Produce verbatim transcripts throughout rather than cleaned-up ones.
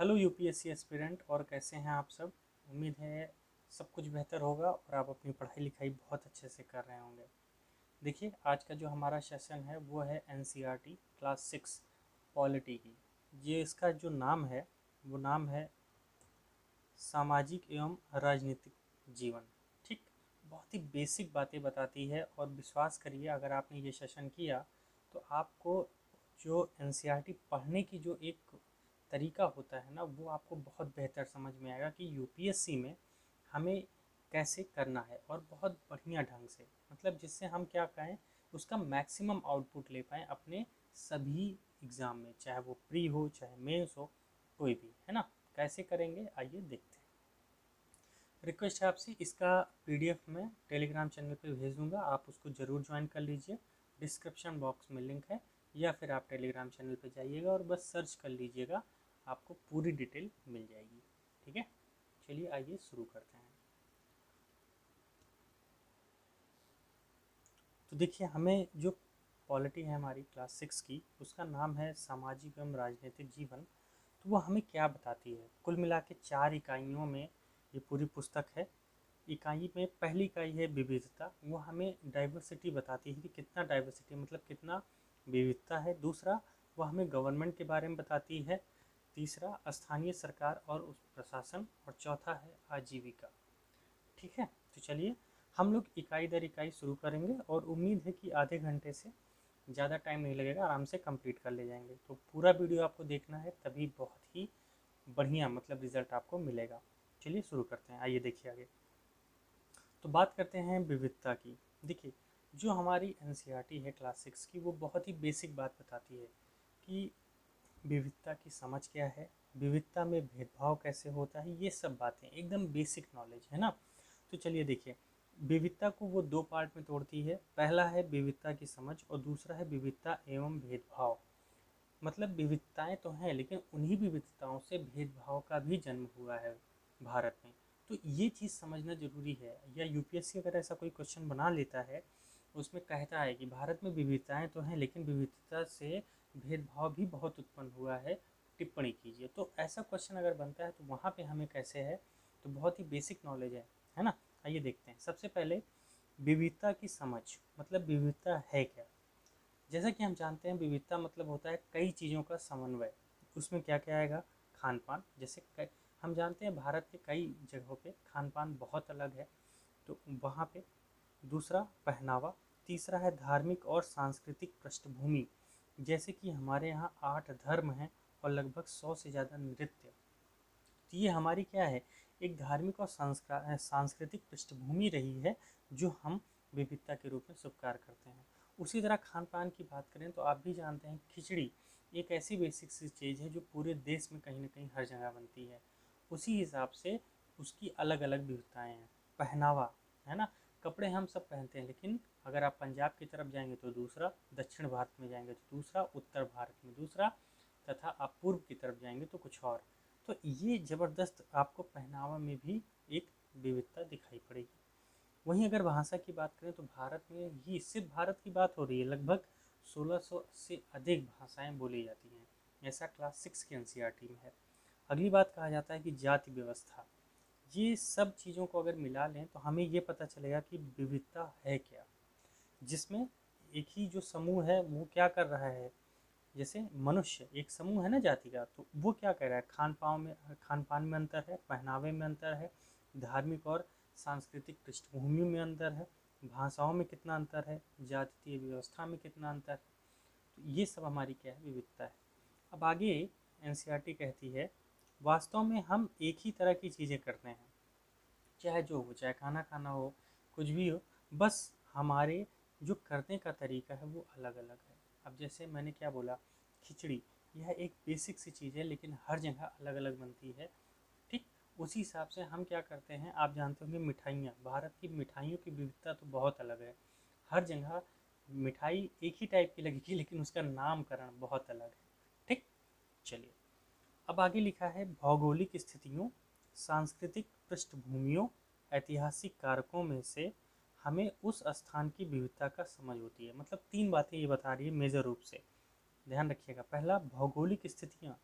Hello UPSC aspirant, और कैसे हैं आप सब। उम्मीद है सब कुछ बेहतर होगा और आप अपनी पढ़ाई लिखाई बहुत अच्छे से कर रहे होंगे। देखिए, आज का जो हमारा सेशन है वो है एनसीईआरटी क्लास सिक्स पॉलिटी की। ये इसका जो नाम है वो नाम है सामाजिक एवं राजनीतिक जीवन। ठीक, बहुत ही बेसिक बातें बताती है और विश्वास करिए अगर आपने ये सेशन किया तो आपको जो एनसीईआरटी पढ़ने की जो एक तरीका होता है ना, वो आपको बहुत बेहतर समझ में आएगा कि यूपीएससी में हमें कैसे करना है, और बहुत बढ़िया ढंग से, मतलब जिससे हम क्या कहें उसका मैक्सिमम आउटपुट ले पाएँ अपने सभी एग्ज़ाम में, चाहे वो प्री हो चाहे मेंस हो, कोई भी, है ना। कैसे करेंगे आइए देखते हैं। रिक्वेस्ट है आपसे, इसका पीडीएफ मैं टेलीग्राम चैनल पे भेज दूंगा, आप उसको ज़रूर ज्वाइन कर लीजिए। डिस्क्रिप्शन बॉक्स में लिंक है, या फिर आप टेलीग्राम चैनल पे जाइएगा और बस सर्च कर लीजिएगा, आपको पूरी डिटेल मिल जाएगी। ठीक है, चलिए आइए शुरू करते हैं। तो देखिए, हमें जो पॉलिटी है हमारी क्लास सिक्स की, उसका नाम है सामाजिक एवं राजनीतिक जीवन। तो वो हमें क्या बताती है, कुल मिला के चार इकाइयों में ये पूरी पुस्तक है। इकाई में पहली इकाई है विविधता, वो हमें डाइवर्सिटी बताती है कि कितना डाइवर्सिटी मतलब कितना विविधता है। दूसरा, वो हमें गवर्नमेंट के बारे में बताती है। तीसरा, स्थानीय सरकार और उस प्रशासन, और चौथा है आजीविका। ठीक है, तो चलिए हम लोग इकाई दर इकाई शुरू करेंगे, और उम्मीद है कि आधे घंटे से ज़्यादा टाइम नहीं लगेगा, आराम से कंप्लीट कर ले जाएंगे। तो पूरा वीडियो आपको देखना है, तभी बहुत ही बढ़िया मतलब रिजल्ट आपको मिलेगा। चलिए शुरू करते हैं, आइए देखिए आगे। तो बात करते हैं विविधता की। देखिए, जो हमारी एनसीईआरटी है क्लास सिक्स की, वो बहुत ही बेसिक बात बताती है कि विविधता की समझ क्या है, विविधता में भेदभाव कैसे होता है, ये सब बातें एकदम बेसिक नॉलेज है ना। तो चलिए देखिए, विविधता को वो दो पार्ट में तोड़ती है। पहला है विविधता की समझ, और दूसरा है विविधता एवं भेदभाव। मतलब विविधताएं तो हैं, लेकिन उन्हीं विविधताओं से भेदभाव का भी जन्म हुआ है भारत में। तो ये चीज़ समझना जरूरी है। या यूपीएससी अगर ऐसा कोई क्वेश्चन बना लेता है, उसमें कहता है कि भारत में विविधताएं तो हैं लेकिन विविधता से भेदभाव भी बहुत उत्पन्न हुआ है, टिप्पणी कीजिए। तो ऐसा क्वेश्चन अगर बनता है तो वहाँ पे हमें कैसे है, तो बहुत ही बेसिक नॉलेज है है ना। आइए देखते हैं। सबसे पहले विविधता की समझ, मतलब विविधता है क्या। जैसा कि हम जानते हैं, विविधता मतलब होता है कई चीज़ों का समन्वय। उसमें क्या क्या आएगा, खान पान। जैसे कई, हम जानते हैं भारत के कई जगहों पे खान पान बहुत अलग है, तो वहाँ पे। दूसरा, पहनावा। तीसरा है धार्मिक और सांस्कृतिक पृष्ठभूमि, जैसे कि हमारे यहाँ आठ धर्म हैं और लगभग सौ से ज़्यादा नृत्य। तो ये हमारी क्या है, एक धार्मिक और सांस्कृतिक पृष्ठभूमि रही है, जो हम विविधता के रूप में स्वीकार करते हैं। उसी तरह खान पान की बात करें तो आप भी जानते हैं, खिचड़ी एक ऐसी बेसिक सी चीज़ है जो पूरे देश में कहीं ना कहीं हर जगह बनती है। उसी हिसाब से उसकी अलग अलग विविधताएँ हैं। पहनावा, है ना, कपड़े हम सब पहनते हैं, लेकिन अगर आप पंजाब की तरफ जाएंगे तो दूसरा, दक्षिण भारत में जाएंगे तो दूसरा, उत्तर भारत में दूसरा, तथा आप पूर्व की तरफ जाएंगे तो कुछ और। तो ये ज़बरदस्त आपको पहनावा में भी एक विविधता दिखाई पड़ेगी। वहीं अगर भाषा की बात करें तो भारत में ही, सिर्फ भारत की बात हो रही है, लगभग सोलह सौ से अधिक भाषाएं बोली जाती हैं, ऐसा क्लास सिक्स की एनसीईआरटी में है। अगली बात कहा जाता है कि जाति व्यवस्था। ये सब चीज़ों को अगर मिला लें तो हमें ये पता चलेगा कि विविधता है क्या, जिसमें एक ही जो समूह है वो क्या कर रहा है। जैसे मनुष्य एक समूह है ना जाति का, तो वो क्या कह रहा है, खान पान में खान पान में अंतर है, पहनावे में अंतर है, धार्मिक और सांस्कृतिक पृष्ठभूमि में अंतर है, भाषाओं में कितना अंतर है, जातीय व्यवस्था में कितना अंतर है। तो ये सब हमारी क्या है, विविधता है। अब आगे एनसीईआरटी कहती है, वास्तव में हम एक ही तरह की चीज़ें करते हैं, चाहे जो हो, चाहे खाना खाना हो, कुछ भी हो, बस हमारे जो करने का तरीका है वो अलग अलग है। अब जैसे मैंने क्या बोला, खिचड़ी, यह एक बेसिक सी चीज़ है लेकिन हर जगह अलग अलग बनती है। ठीक, उसी हिसाब से हम क्या करते हैं, आप जानते होंगे मिठाइयाँ, भारत की मिठाइयों की विविधता तो बहुत अलग है। हर जगह मिठाई एक ही टाइप की लगेगी लेकिन उसका नामकरण बहुत अलग है। ठीक, चलिए अब आगे लिखा है, भौगोलिक स्थितियों, सांस्कृतिक पृष्ठभूमियों, ऐतिहासिक कारकों में से हमें उस स्थान की विविधता का समझ होती है। मतलब तीन बातें ये बता रही है मेजर रूप से, ध्यान रखिएगा। पहला, भौगोलिक स्थितियाँ,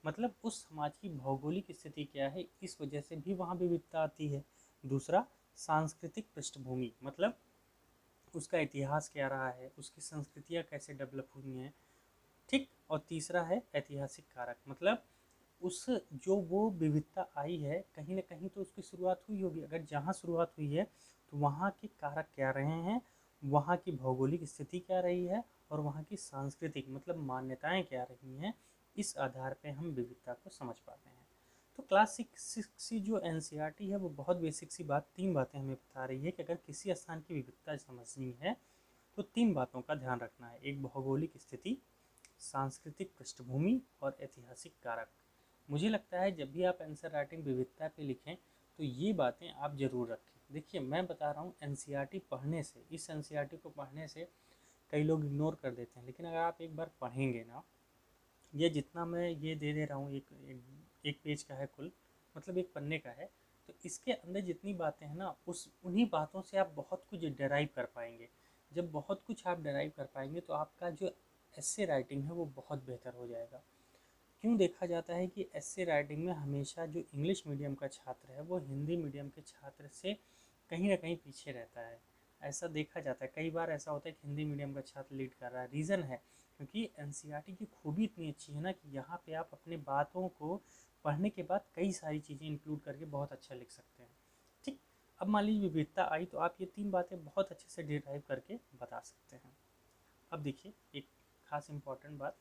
मतलब उस समाज की भौगोलिक स्थिति क्या है, इस वजह से भी वहाँ विविधता आती है। दूसरा, सांस्कृतिक पृष्ठभूमि, मतलब उसका इतिहास क्या रहा है, उसकी संस्कृतियाँ कैसे डेवलप हुई हैं, ठीक। और तीसरा है ऐतिहासिक कारक, मतलब उस जो वो विविधता आई है कहीं ना कहीं तो उसकी शुरुआत हुई होगी। अगर जहाँ शुरुआत हुई है तो वहाँ के कारक क्या रहे हैं, वहाँ की भौगोलिक स्थिति क्या रही है, और वहाँ की सांस्कृतिक मतलब मान्यताएं क्या रही हैं, इस आधार पे हम विविधता को समझ पाते हैं। तो क्लास सिक्स की जो एन सी आर टी है वो बहुत बेसिक सी बात, तीन बातें हमें बता रही है कि अगर किसी स्थान की विविधता समझनी है तो तीन बातों का ध्यान रखना है। एक, भौगोलिक स्थिति, सांस्कृतिक पृष्ठभूमि और ऐतिहासिक कारक। मुझे लगता है जब भी आप आंसर राइटिंग विविधता पे लिखें तो ये बातें आप ज़रूर रखें। देखिए मैं बता रहा हूँ एन सी आर टी पढ़ने से, इस एन सी आर टी को पढ़ने से कई लोग इग्नोर कर देते हैं, लेकिन अगर आप एक बार पढ़ेंगे ना, ये जितना मैं ये दे दे रहा हूँ, एक, एक एक पेज का है कुल, मतलब एक पन्ने का है, तो इसके अंदर जितनी बातें हैं ना, उस उन्हीं बातों से आप बहुत कुछ डराइव कर पाएंगे। जब बहुत कुछ आप डराइव कर पाएंगे तो आपका जो एस्से राइटिंग है वो बहुत बेहतर हो जाएगा। क्यों देखा जाता है कि एस्से राइटिंग में हमेशा जो इंग्लिश मीडियम का छात्र है वो हिंदी मीडियम के छात्र से कहीं ना कहीं पीछे रहता है, ऐसा देखा जाता है। कई बार ऐसा होता है कि हिंदी मीडियम का छात्र लीड कर रहा है। रीज़न है क्योंकि एन सी आर टी की खूबी इतनी अच्छी है ना कि यहाँ पे आप अपने बातों को पढ़ने के बाद कई सारी चीज़ें इंक्लूड करके बहुत अच्छा लिख सकते हैं, ठीक। अब मान लीजिए विविधता आई तो आप ये तीन बातें बहुत अच्छे से डिराइव करके बता सकते हैं। अब देखिए एक खास इम्पॉर्टेंट बात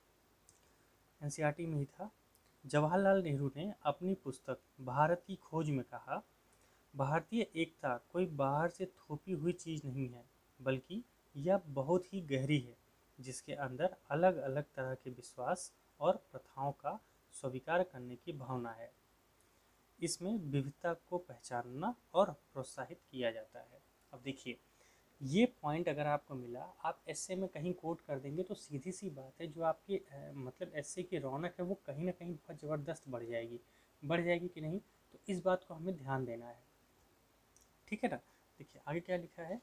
एन सी आर टी में ही था। जवाहरलाल नेहरू ने अपनी पुस्तक भारत की खोज में कहा, भारतीय एकता कोई बाहर से थोपी हुई चीज़ नहीं है, बल्कि यह बहुत ही गहरी है, जिसके अंदर अलग अलग तरह के विश्वास और प्रथाओं का स्वीकार करने की भावना है। इसमें विविधता को पहचानना और प्रोत्साहित किया जाता है। अब देखिए ये पॉइंट अगर आपको मिला, आप एस्से में कहीं कोट कर देंगे तो सीधी सी बात है जो आपकी अ, मतलब एस्से की रौनक है वो कहीं ना कहीं बहुत ज़बरदस्त बढ़ जाएगी। बढ़ जाएगी कि नहीं, तो इस बात को हमें ध्यान देना है, ठीक है ना। देखिए आगे क्या लिखा है,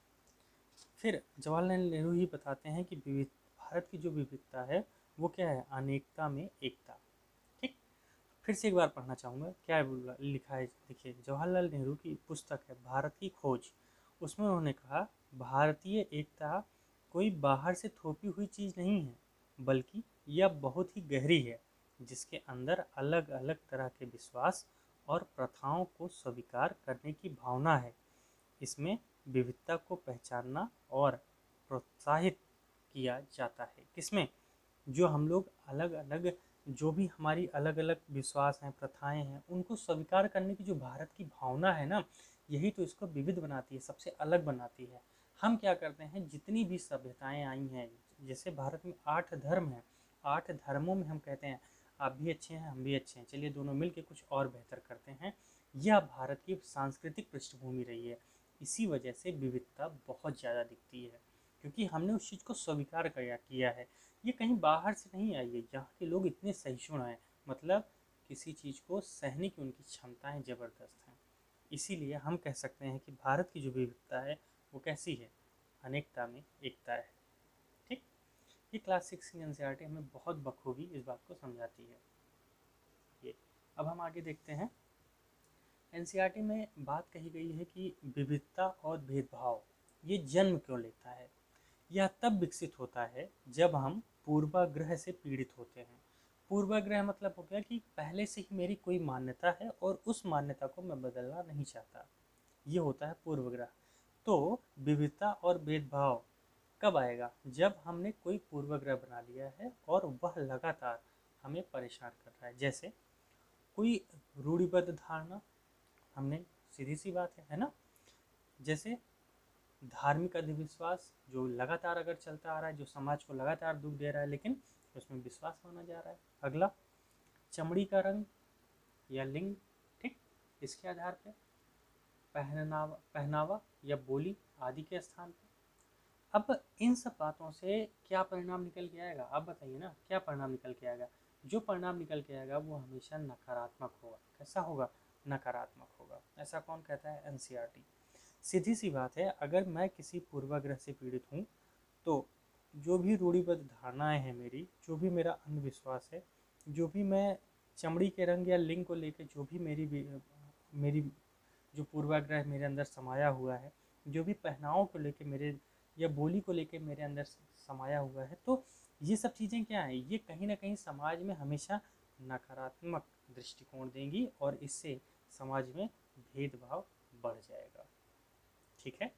फिर जवाहरलाल नेहरू ही बताते हैं कि विविध भारत की जो विविधता है वो क्या है, अनेकता में एकता, ठीक। फिर से एक बार पढ़ना चाहूँगा क्या है लिखा है। देखिए जवाहरलाल नेहरू की पुस्तक है भारत की खोज, उसमें उन्होंने कहा, भारतीय एकता कोई बाहर से थोपी हुई चीज़ नहीं है, बल्कि यह बहुत ही गहरी है, जिसके अंदर अलग अलग तरह के विश्वास और प्रथाओं को स्वीकार करने की भावना है। इसमें विविधता को पहचानना और प्रोत्साहित किया जाता है। किसमें, जो हम लोग अलग अलग, जो भी हमारी अलग अलग विश्वास हैं, प्रथाएं हैं, उनको स्वीकार करने की जो भारत की भावना है ना, यही तो इसको विविध बनाती है, सबसे अलग बनाती है। हम क्या करते हैं, जितनी भी सभ्यताएं आई हैं, जैसे भारत में आठ धर्म हैं, आठ धर्मों में हम कहते हैं आप भी अच्छे हैं हम भी अच्छे हैं, चलिए दोनों मिलके कुछ और बेहतर करते हैं। यह भारत की सांस्कृतिक पृष्ठभूमि रही है। इसी वजह से विविधता बहुत ज़्यादा दिखती है, क्योंकि हमने उस चीज़ को स्वीकार किया किया है। ये कहीं बाहर से नहीं आई है, यहाँ के लोग इतने सहिष्णु हैं, मतलब किसी चीज़ को सहने की उनकी क्षमताएं ज़बरदस्त हैं। इसीलिए हम कह सकते हैं कि भारत की जो विविधता है वो कैसी है, अनेकता में एकता है, ठीक। ये क्लास सिक्स की एन सी आर टी हमें बहुत बखूबी इस बात को समझाती है। ये अब हम आगे देखते हैं। एन सी आर टी में बात कही गई है कि विविधता और भेदभाव ये जन्म क्यों लेता है। यह तब विकसित होता है जब हम पूर्वाग्रह से पीड़ित होते हैं। पूर्वाग्रह मतलब हो गया कि पहले से ही मेरी कोई मान्यता है और उस मान्यता को मैं बदलना नहीं चाहता, ये होता है पूर्वाग्रह। तो विविधता और भेदभाव कब आएगा, जब हमने कोई पूर्वाग्रह बना लिया है और वह लगातार हमें परेशान कर रहा है। जैसे कोई रूढ़िबद्ध धारणा, हमने सीधी सी बात है है ना, जैसे धार्मिक अंधविश्वास जो लगातार अगर चलता आ रहा है, जो समाज को लगातार दुख दे रहा है, लेकिन उसमें विश्वास माना जा रहा है। अगला, चमड़ी का रंग या लिंग, ठीक, इसके आधार पर पहनावा पहनावा या बोली आदि के स्थान पर। अब इन सब बातों से क्या परिणाम निकल के आएगा, आप बताइए ना, क्या परिणाम निकल के आएगा। जो परिणाम निकल के आएगा वो हमेशा नकारात्मक होगा। कैसा होगा, नकारात्मक होगा। ऐसा कौन कहता है, एन सी आर टी। सीधी सी बात है, अगर मैं किसी पूर्वाग्रह से पीड़ित हूँ तो जो भी रूढ़िबद्ध धारणाएं हैं मेरी, जो भी मेरा अंधविश्वास है, जो भी मैं चमड़ी के रंग या लिंग को लेकर जो भी मेरी मेरी जो पूर्वाग्रह मेरे अंदर समाया हुआ है, जो भी पहनावों को लेकर मेरे या बोली को लेकर मेरे अंदर समाया हुआ है, तो ये सब चीज़ें क्या हैं, ये कहीं ना कहीं समाज में हमेशा नकारात्मक दृष्टिकोण देंगी और इससे समाज में भेदभाव बढ़ जाएगा। ठीक है।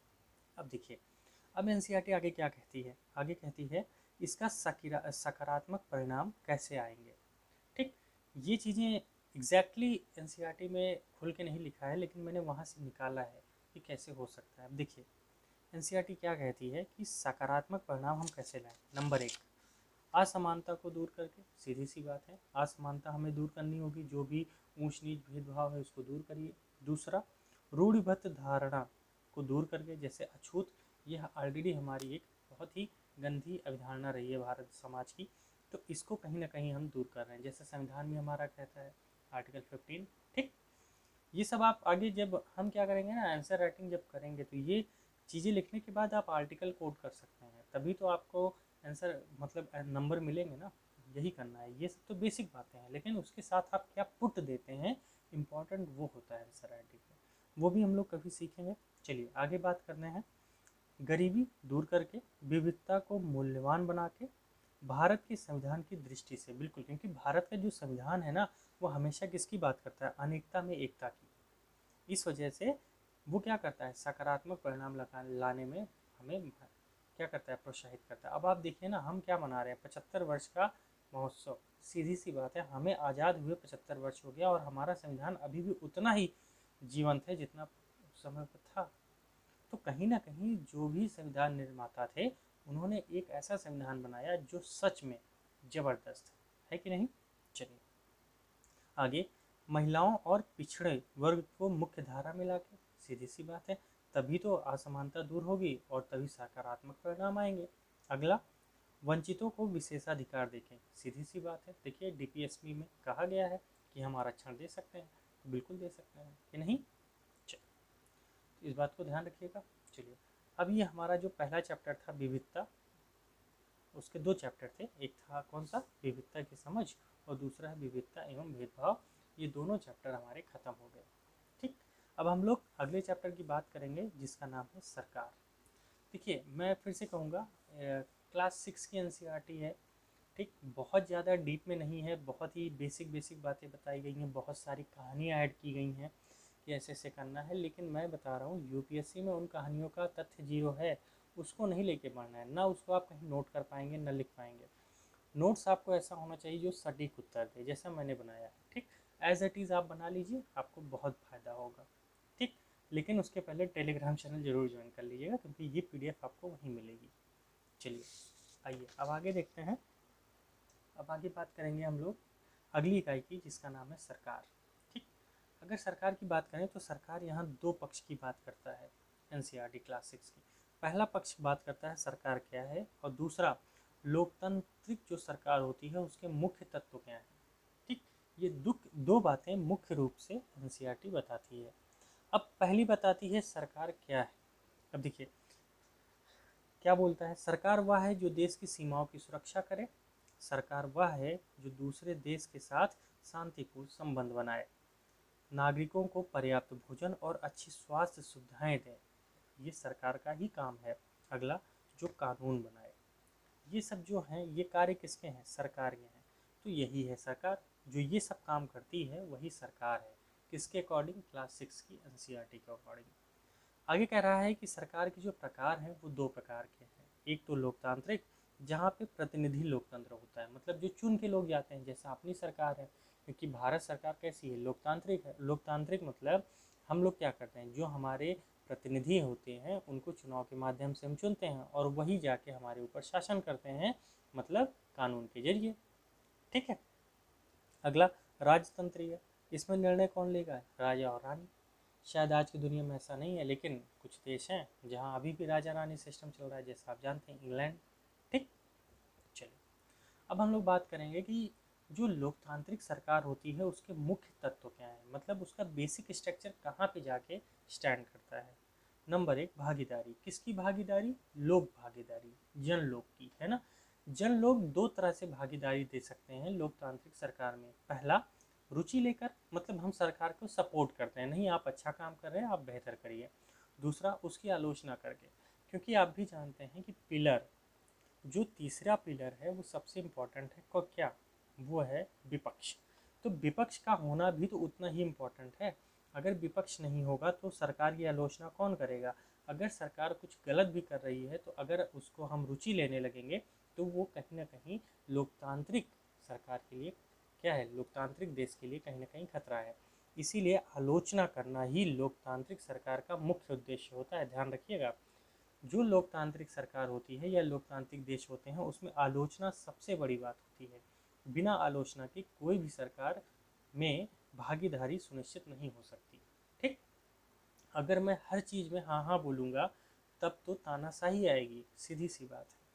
अब देखिए, अब एनसीईआरटी आगे क्या कहती है, आगे कहती है इसका सकारात्मक परिणाम कैसे आएंगे। ठीक, ये चीज़ें एग्जैक्टली एनसीईआरटी में खुल के नहीं लिखा है, लेकिन मैंने वहाँ से निकाला है कि कैसे हो सकता है। अब देखिए, एनसीईआरटी क्या कहती है कि सकारात्मक परिणाम हम कैसे लाएं। नंबर एक, असमानता को दूर करके, सीधी सी बात है, असमानता हमें दूर करनी होगी, जो भी ऊंच नीच भेदभाव है उसको दूर करिए। दूसरा, रूढ़िबद्ध धारणा को दूर करके, जैसे अछूत, यह ऑलरेडी हमारी एक बहुत ही गंदी अवधारणा रही है भारत समाज की, तो इसको कहीं ना कहीं हम दूर कर रहे हैं। जैसे संविधान में हमारा कहता है आर्टिकल फिफ्टीन। ठीक, ये सब आप आगे जब हम क्या करेंगे ना, आंसर राइटिंग जब करेंगे, तो ये चीज़ें लिखने के बाद आप आर्टिकल कोड कर सकते हैं, तभी तो आपको आंसर मतलब नंबर मिलेंगे ना। यही करना है, ये सब तो बेसिक बातें हैं, लेकिन उसके साथ आप क्या पुट देते हैं, इम्पॉर्टेंट वो होता है आंसर राइटिंग में, वो भी हम लोग कभी सीखेंगे। चलिए आगे बात करते हैं। गरीबी दूर करके, विविधता को मूल्यवान बना के, भारत के संविधान की दृष्टि से, बिल्कुल, क्योंकि भारत का जो संविधान है ना, वो हमेशा किसकी बात करता है, अनेकता में एकता की। इस वजह से वो क्या करता है, सकारात्मक परिणाम लाने में हमें क्या करता है, प्रोत्साहित करता है। अब आप देखिए ना, हम क्या मना रहे हैं, पचहत्तर वर्ष का महोत्सव। सीधी सी बात है, हमें आज़ाद हुए पचहत्तर वर्ष हो गया और हमारा संविधान अभी भी उतना ही जीवंत है जितना समय पर था। तो कहीं ना कहीं जो भी संविधान निर्माता थे, उन्होंने एक ऐसा संविधान बनाया जो सच में जबरदस्त है कि नहीं। चलिए आगे, महिलाओं और पिछड़े वर्ग को मुख्य धारा में लाके, सीधी सी बात है, तभी तो असमानता दूर होगी और तभी सकारात्मक परिणाम आएंगे। अगला, वंचितों को विशेषाधिकार देखें, सीधी सी बात है। देखिए डीपीएसपी में कहा गया है कि हम आरक्षण दे सकते हैं, तो बिल्कुल दे सकते हैं कि नहीं। चलिए इस बात को ध्यान रखिएगा। चलिए, अब ये हमारा जो पहला चैप्टर था विविधता, उसके दो चैप्टर थे, एक था कौन सा, विविधता की समझ, और दूसरा है विविधता एवं भेदभाव। ये दोनों चैप्टर हमारे खत्म हो गए। ठीक, अब हम लोग अगले चैप्टर की बात करेंगे जिसका नाम है सरकार। देखिए मैं फिर से कहूँगा, क्लास सिक्स की एनसीईआरटी है। ठीक, बहुत ज़्यादा डीप में नहीं है, बहुत ही बेसिक बेसिक बातें बताई गई हैं, बहुत सारी कहानियाँ ऐड की गई हैं कि ऐसे ऐसे करना है, लेकिन मैं बता रहा हूँ यूपीएससी में उन कहानियों का तथ्य जीरो है, उसको नहीं लेके पढ़ना है, ना उसको आप कहीं नोट कर पाएंगे ना लिख पाएंगे। नोट्स आपको ऐसा होना चाहिए जो सटीक उत्तर दे, जैसा मैंने बनाया है। ठीक, एज इट इज़ आप बना लीजिए, आपको बहुत फ़ायदा होगा। ठीक, लेकिन उसके पहले टेलीग्राम चैनल जरूर ज्वाइन कर लीजिएगा, क्योंकि ये पीडीएफ आपको वहीं मिलेगी। चलिए आइए अब आगे देखते हैं। अब आगे बात करेंगे हम लोग अगली इकाई की, जिसका नाम है सरकार। ठीक, अगर सरकार की बात करें तो सरकार यहाँ दो पक्ष की बात करता है एनसीईआरटी क्लास सिक्स की। पहला पक्ष बात करता है सरकार क्या है, और दूसरा लोकतांत्रिक जो सरकार होती है उसके मुख्य तत्व क्या हैं। ठीक, ये दुख दो बातें मुख्य रूप से एनसीईआरटी बताती है। अब पहली बताती है सरकार क्या है। अब देखिए क्या बोलता है, सरकार वह है जो देश की सीमाओं की सुरक्षा करे, सरकार वह है जो दूसरे देश के साथ शांतिपूर्ण संबंध बनाए, नागरिकों को पर्याप्त भोजन और अच्छी स्वास्थ्य सुविधाएं दे, ये सरकार का ही काम है। अगला, जो कानून बनाए, ये सब जो हैं ये कार्य किसके हैं, सरकार के हैं। तो यही है सरकार, जो ये सब काम करती है वही सरकार है। किसके अकॉर्डिंग, क्लास सिक्स की एनसीईआरटी के अकॉर्डिंग। आगे कह रहा है कि सरकार के जो प्रकार हैं वो दो प्रकार के हैं। एक तो लोकतांत्रिक, जहाँ पे प्रतिनिधि लोकतंत्र होता है, मतलब जो चुन के लोग जाते हैं, जैसा अपनी सरकार है। क्योंकि भारत सरकार कैसी है, लोकतांत्रिक है। लोकतांत्रिक मतलब हम लोग क्या करते हैं, जो हमारे प्रतिनिधि होते हैं उनको चुनाव के माध्यम से हम चुनते हैं और वही जाके हमारे ऊपर शासन करते हैं, मतलब कानून के जरिए। ठीक है। अगला, राजतंत्रीय, इसमें निर्णय कौन लेगा, राजा और रानी। शायद आज की दुनिया में ऐसा नहीं है, लेकिन कुछ देश हैं जहां अभी भी राजा रानी सिस्टम चल रहा है, जैसा आप जानते हैं इंग्लैंड। ठीक, चलिए अब हम लोग बात करेंगे कि जो लोकतांत्रिक सरकार होती है उसके मुख्य तत्व क्या है, मतलब उसका बेसिक स्ट्रक्चर कहाँ पे जाके स्टैंड करता है। नंबर एक, भागीदारी। किसकी भागीदारी, लोक भागीदारी, जन लोक की, है ना। जन लोग दो तरह से भागीदारी दे सकते हैं लोकतांत्रिक सरकार में। पहला, रुचि लेकर, मतलब हम सरकार को सपोर्ट करते हैं, नहीं आप अच्छा काम कर रहे हैं, आप बेहतर करिए। दूसरा, उसकी आलोचना करके, क्योंकि आप भी जानते हैं कि पिलर, जो तीसरा पिलर है वो सबसे इम्पोर्टेंट है। को क्या, वो है विपक्ष। तो विपक्ष का होना भी तो उतना ही इम्पोर्टेंट है। अगर विपक्ष नहीं होगा तो सरकार की आलोचना कौन करेगा। अगर सरकार कुछ गलत भी कर रही है तो अगर उसको हम रुचि लेने लगेंगे तो वो कहीं ना कहीं लोकतांत्रिक सरकार के लिए क्या है, लोकतांत्रिक देश के लिए कहीं ना कहीं खतरा है। इसीलिए आलोचना करना ही लोकतांत्रिक सरकार का मुख्य उद्देश्य होता है, ध्यान रखिएगा। जो लोकतांत्रिक सरकार होती है या लोकतांत्रिक देश होते हैं उसमें आलोचना सबसे बड़ी बात होती है। बिना आलोचना के कोई भी सरकार में भागीदारी सुनिश्चित नहीं हो सकती। ठीक, अगर मैं हर चीज़ में हाँ हाँ बोलूँगा तब तो तानाशाही आएगी, सीधी सी बात है।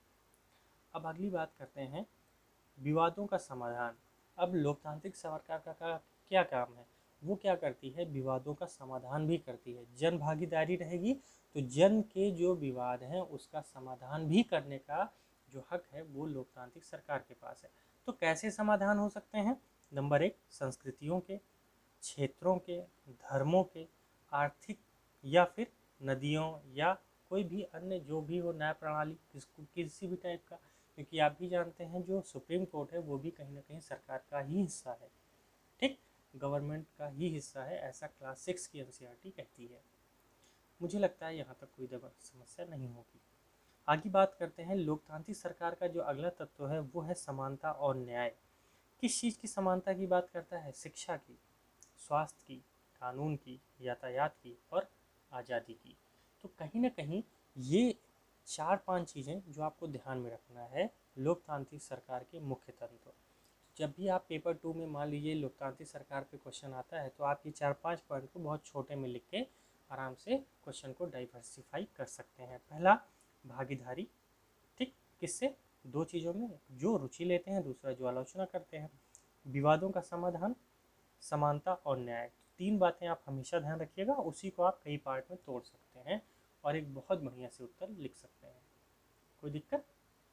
अब अगली बात करते हैं विवादों का समाधान। अब लोकतांत्रिक सरकार का, का क्या काम है, वो क्या करती है, विवादों का समाधान भी करती है। जन भागीदारी रहेगी तो जन के जो विवाद हैं उसका समाधान भी करने का जो हक है वो लोकतांत्रिक सरकार के पास है। तो कैसे समाधान हो सकते हैं। नंबर एक, संस्कृतियों के, क्षेत्रों के, धर्मों के, आर्थिक या फिर नदियों या कोई भी अन्य जो भी हो न्याय प्रणाली किसको किसी भी टाइप का, क्योंकि आप भी जानते हैं जो सुप्रीम कोर्ट है वो भी कहीं ना कहीं सरकार का ही हिस्सा है। ठीक, गवर्नमेंट का ही हिस्सा है, ऐसा क्लास सिक्स की एनसीईआरटी कहती है। मुझे लगता है यहाँ तक कोई समस्या नहीं होगी। आगे बात करते हैं लोकतांत्रिक सरकार का जो अगला तत्व है वो है समानता और न्याय। किस चीज़ की समानता की बात करता है, शिक्षा की, स्वास्थ्य की, कानून की, यातायात की और आज़ादी की। तो कहीं ना कहीं ये चार पांच चीज़ें जो आपको ध्यान में रखना है लोकतांत्रिक सरकार के मुख्य तंत्र। जब भी आप पेपर टू में मान लीजिए लोकतांत्रिक सरकार पे क्वेश्चन आता है तो आप ये चार पांच पॉइंट को बहुत छोटे में लिख के आराम से क्वेश्चन को डाइवर्सिफाई कर सकते हैं। पहला, भागीदारी। ठीक, किससे, दो चीज़ों में, जो रुचि लेते हैं, दूसरा जो आलोचना करते हैं। विवादों का समाधान, समानता और न्याय। तीन बातें आप हमेशा ध्यान रखिएगा, उसी को आप कई पार्ट में तोड़ सकते हैं और एक बहुत बढ़िया से उत्तर लिख सकते हैं। कोई दिक्कत।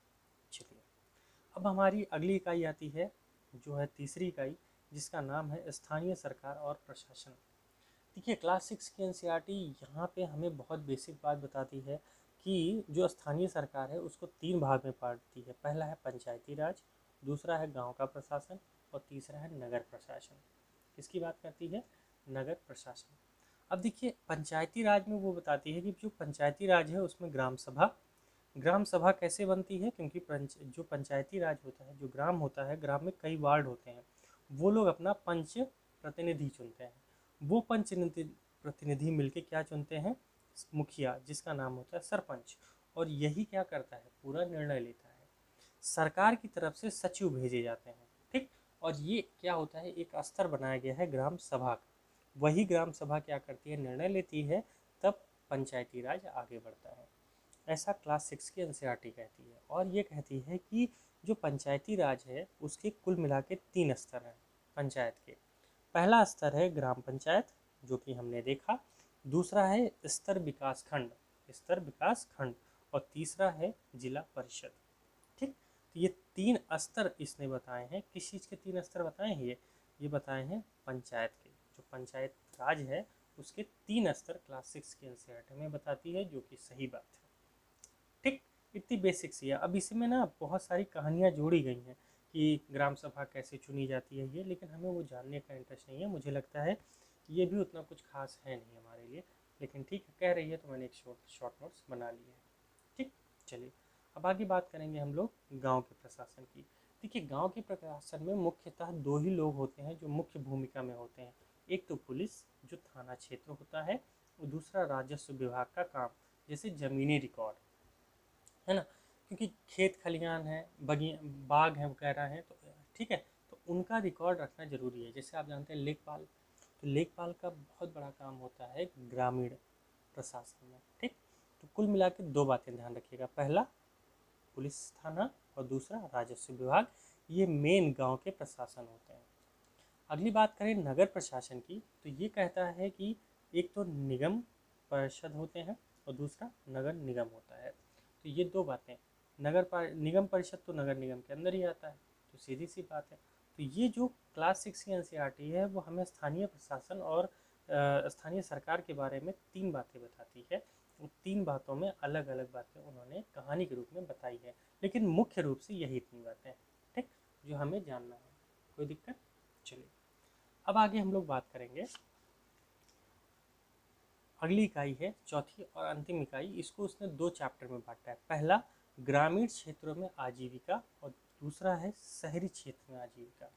चलिए, अब हमारी अगली इकाई आती है जो है तीसरी इकाई, जिसका नाम है स्थानीय सरकार और प्रशासन। देखिए, क्लास सिक्स की एनसीईआरटी यहाँ पे हमें बहुत बेसिक बात बताती है कि जो स्थानीय सरकार है उसको तीन भाग में बांटती है। पहला है पंचायती राज, दूसरा है गांव का प्रशासन और तीसरा है नगर प्रशासन। किसकी बात करती है, नगर प्रशासन। अब देखिए, पंचायती राज में वो बताती है कि जो पंचायती राज है उसमें ग्राम सभा, ग्राम सभा कैसे बनती है, क्योंकि पंच जो पंचायती राज होता है, जो ग्राम होता है, ग्राम में कई वार्ड होते हैं, वो लोग अपना पंच प्रतिनिधि चुनते हैं। वो पंच प्रतिनिधि मिलके क्या चुनते हैं, मुखिया, जिसका नाम होता है सरपंच, और यही क्या करता है, पूरा निर्णय लेता है। सरकार की तरफ से सचिव भेजे जाते हैं। ठीक, और ये क्या होता है, एक स्तर बनाया गया है ग्राम सभा का, वही ग्राम सभा क्या करती है, निर्णय लेती है, तब पंचायती राज आगे बढ़ता है। ऐसा क्लास सिक्स की एनसीईआरटी कहती है। और ये कहती है कि जो पंचायती राज है उसके कुल मिला के तीन स्तर हैं पंचायत के। पहला स्तर है ग्राम पंचायत, जो कि हमने देखा। दूसरा है स्तर विकास खंड, स्तर विकास खंड, और तीसरा है जिला परिषद। ठीक, तो ये तीन स्तर इसने बताए हैं। किस चीज़ के तीन स्तर बताए हैं, ये ये बताए हैं पंचायत के। जो पंचायत राज है उसके तीन स्तर क्लास सिक्स की एनसीईआरटी में बताती है, जो कि सही बात है। ठीक, इतनी बेसिक सी है। अब इसमें ना बहुत सारी कहानियाँ जोड़ी गई हैं कि ग्राम सभा कैसे चुनी जाती है ये, लेकिन हमें वो जानने का इंटरेस्ट नहीं है। मुझे लगता है कि ये भी उतना कुछ खास है नहीं हमारे लिए, लेकिन ठीक है, कह रही है तो मैंने एक शॉर्ट शॉर्ट नोट्स बना लिए हैं। ठीक, चलिए अब आगे बात करेंगे हम लोग गाँव के प्रशासन की। देखिए, गाँव के प्रशासन में मुख्यतः दो ही लोग होते हैं जो मुख्य भूमिका में होते हैं। एक तो पुलिस, जो थाना क्षेत्र होता है, और दूसरा राजस्व विभाग का काम, जैसे ज़मीनी रिकॉर्ड है ना, क्योंकि खेत खलिहान है, बगी बाग है वगैरह हैं, तो ठीक है, तो उनका रिकॉर्ड रखना ज़रूरी है। जैसे आप जानते हैं लेखपाल, तो लेखपाल का बहुत बड़ा काम होता है ग्रामीण प्रशासन में। ठीक, तो कुल मिला के दो बातें ध्यान रखिएगा, पहला पुलिस थाना और दूसरा राजस्व विभाग, ये मेन गांव के प्रशासन होते हैं। अगली बात करें नगर प्रशासन की, तो ये कहता है कि एक तो निगम परिषद होते हैं और दूसरा नगर निगम होता है। तो ये दो बातें नगर पा- निगम परिषद तो नगर निगम के अंदर ही आता है, तो सीधी सी बात है। तो ये जो क्लास सिक्स की एनसीईआरटी है वो हमें स्थानीय प्रशासन और अ, स्थानीय सरकार के बारे में तीन बातें बताती है। उन तीन बातों में अलग अलग बातें उन्होंने कहानी के रूप में बताई है, लेकिन मुख्य रूप से यही तीन बातें हैं, ठीक, जो हमें जानना है। कोई दिक्कत? चलिए अब आगे हम लोग बात करेंगे। अगली इकाई है चौथी और अंतिम इकाई, इसको उसने दो चैप्टर में बांटा है। पहला ग्रामीण क्षेत्रों में आजीविका और दूसरा है शहरी क्षेत्र में आजीविका।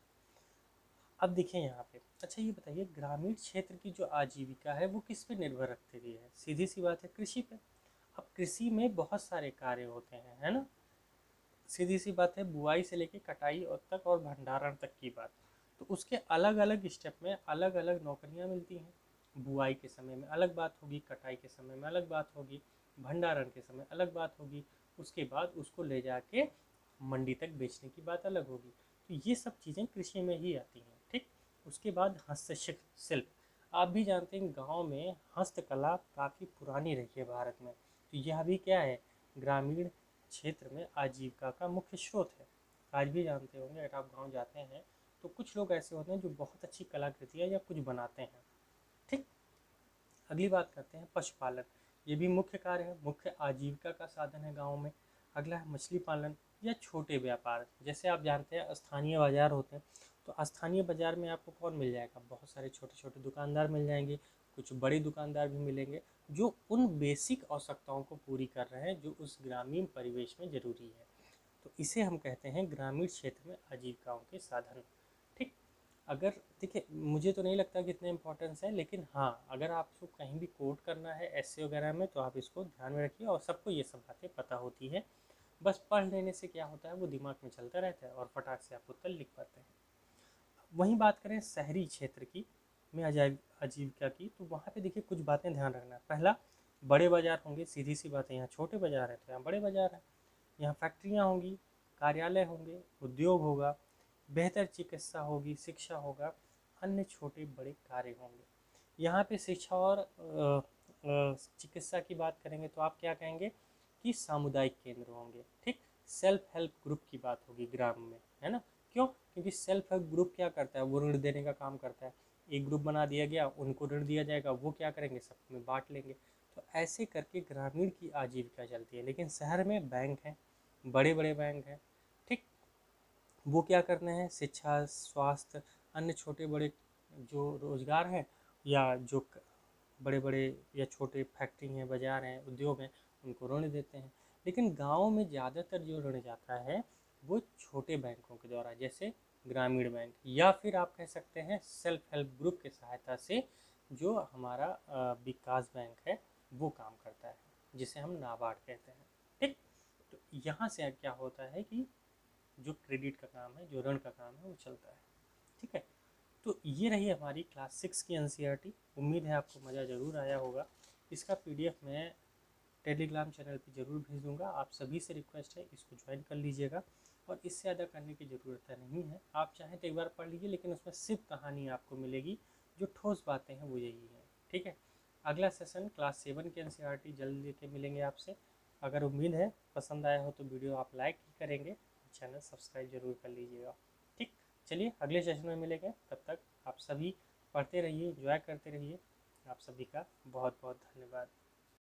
अब देखिए यहाँ पे, अच्छा ये बताइए ग्रामीण क्षेत्र की जो आजीविका है वो किस पे निर्भर रखती रही है? सीधी सी बात है, कृषि पे। अब कृषि में बहुत सारे कार्य होते हैं, है ना। सीधी सी बात है, बुआई से लेके कटाई और तक और भंडारण तक की बात, तो उसके अलग अलग स्टेप में अलग अलग नौकरियां मिलती हैं। बुआई के समय में अलग बात होगी, कटाई के समय में अलग बात होगी, भंडारण के समय अलग बात होगी, उसके बाद उसको ले जाके मंडी तक बेचने की बात अलग होगी। तो ये सब चीज़ें कृषि में ही आती हैं, ठीक। उसके बाद हस्तशिल्प शिल्प, आप भी जानते हैं गांव में हस्तकला काफ़ी पुरानी रही है भारत में, तो यह भी क्या है, ग्रामीण क्षेत्र में आजीविका का मुख्य स्रोत है। आज भी जानते होंगे अगर आप गांव जाते हैं तो कुछ लोग ऐसे होते हैं जो बहुत अच्छी कलाकृतियाँ या कुछ बनाते हैं, ठीक। अगली बात करते हैं पशुपालन, ये भी मुख्य कार्य है, मुख्य आजीविका का साधन है गाँव में। अगला है मछली पालन या छोटे व्यापार, जैसे आप जानते हैं स्थानीय बाजार होते हैं, तो स्थानीय बाजार में आपको कौन मिल जाएगा, बहुत सारे छोटे छोटे दुकानदार मिल जाएंगे, कुछ बड़े दुकानदार भी मिलेंगे जो उन बेसिक आवश्यकताओं को पूरी कर रहे हैं जो उस ग्रामीण परिवेश में ज़रूरी है। तो इसे हम कहते हैं ग्रामीण क्षेत्र में आजीविकाओं के साधन, ठीक। अगर देखिए मुझे तो नहीं लगता कि इतना इम्पोर्टेंस है, लेकिन हाँ अगर आपको कहीं भी कोट करना है ऐसे वगैरह में तो आप इसको ध्यान में रखिए, और सबको ये सब बातें पता होती है, बस पढ़ लेने से क्या होता है वो दिमाग में चलता रहता है और फटाक से आप उत्तर लिख पाते हैं। वहीं बात करें शहरी क्षेत्र की में आजीविका की, तो वहाँ पे देखिए कुछ बातें ध्यान रखना है। पहला, बड़े बाजार होंगे, सीधी सी बात है, यहाँ छोटे बाजार है तो यहाँ बड़े बाजार है। यहाँ फैक्ट्रियाँ होंगी, कार्यालय होंगे, उद्योग होगा, बेहतर चिकित्सा होगी, शिक्षा होगा, अन्य छोटे बड़े कार्य होंगे। यहाँ पे शिक्षा और चिकित्सा की बात करेंगे तो आप क्या कहेंगे कि सामुदायिक केंद्र होंगे, ठीक। सेल्फ हेल्प ग्रुप की बात होगी ग्राम में, है ना। क्यों? क्योंकि सेल्फ हेल्प ग्रुप क्या करता है, वो ऋण देने का काम करता है। एक ग्रुप बना दिया गया, उनको ऋण दिया जाएगा, वो क्या करेंगे, सब में बांट लेंगे। तो ऐसे करके ग्रामीण की आजीविका चलती है। लेकिन शहर में बैंक हैं, बड़े बड़े बैंक हैं, ठीक, वो क्या करते हैं, शिक्षा, स्वास्थ्य, अन्य छोटे बड़े जो रोजगार हैं या जो बड़े बड़े या छोटे फैक्ट्री हैं, बाजार हैं, उद्योग हैं, उनको ऋण देते हैं। लेकिन गाँव में ज़्यादातर जो ऋण जाता है वो छोटे बैंकों के द्वारा, जैसे ग्रामीण बैंक, या फिर आप कह सकते हैं सेल्फ हेल्प ग्रुप की सहायता से जो हमारा विकास बैंक है वो काम करता है, जिसे हम नाबार्ड कहते हैं, ठीक। तो यहाँ से क्या होता है कि जो क्रेडिट का काम है, जो ऋण का काम है वो चलता है, ठीक है। तो ये रही हमारी क्लास सिक्स की एनसीईआरटी। उम्मीद है आपको मज़ा ज़रूर आया होगा। इसका पीडीएफ मैं टेलीग्राम चैनल पे ज़रूर भेज दूँगा। आप सभी से रिक्वेस्ट है इसको ज्वाइन कर लीजिएगा, और इससे ज़्यादा करने की ज़रूरत नहीं है। आप चाहें तो एक बार पढ़ लीजिए, लेकिन उसमें सिर्फ कहानी आपको मिलेगी, जो ठोस बातें हैं वो यही है, ठीक है। अगला सेशन क्लास सेवन की एनसीईआरटी जल्द लेके मिलेंगे आपसे। अगर उम्मीद है पसंद आया हो तो वीडियो आप लाइक ही करेंगे, चैनल सब्सक्राइब जरूर कर लीजिएगा, ठीक। चलिए अगले सेशन में मिलेंगे, तब तक आप सभी पढ़ते रहिए, एंजॉय करते रहिए। आप सभी का बहुत बहुत धन्यवाद।